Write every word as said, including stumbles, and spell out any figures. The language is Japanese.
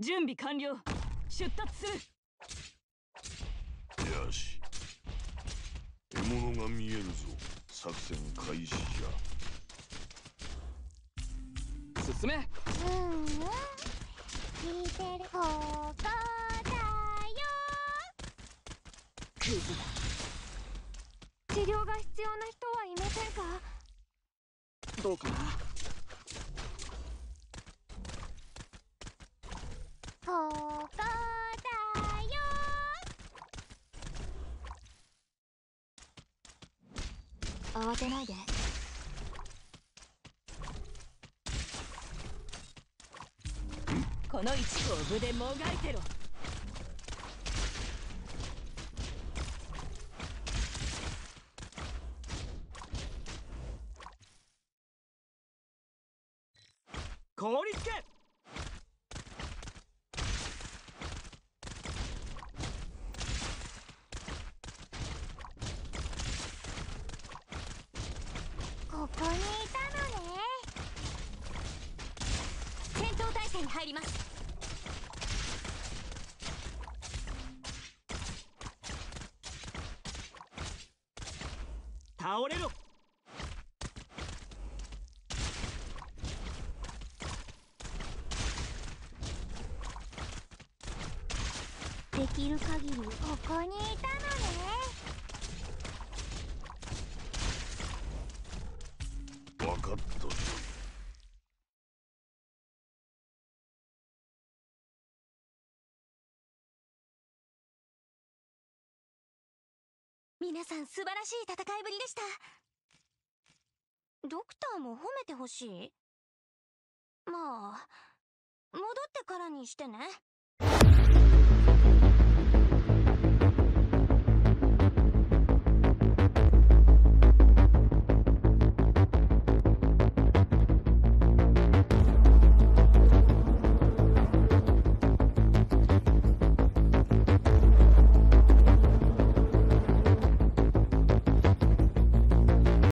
準備完了。出立する。 よし、獲物が見えるぞ。作戦開始じゃ。 進め。 うんうん、聞いてる。ここだよ。 クズ治療が必要な人はいませんか？ だ。どうかな。 ここだよ。慌てないで。 この一コブでもがいてろ。凍りつけ。 ここにいたのね。戦闘態勢に入ります。 倒れろ。 できる限りここにいたのね。 分かったぞ。 皆さん素晴らしい戦いぶりでした。ドクターも褒めてほしい？まあ、戻ってからにしてね。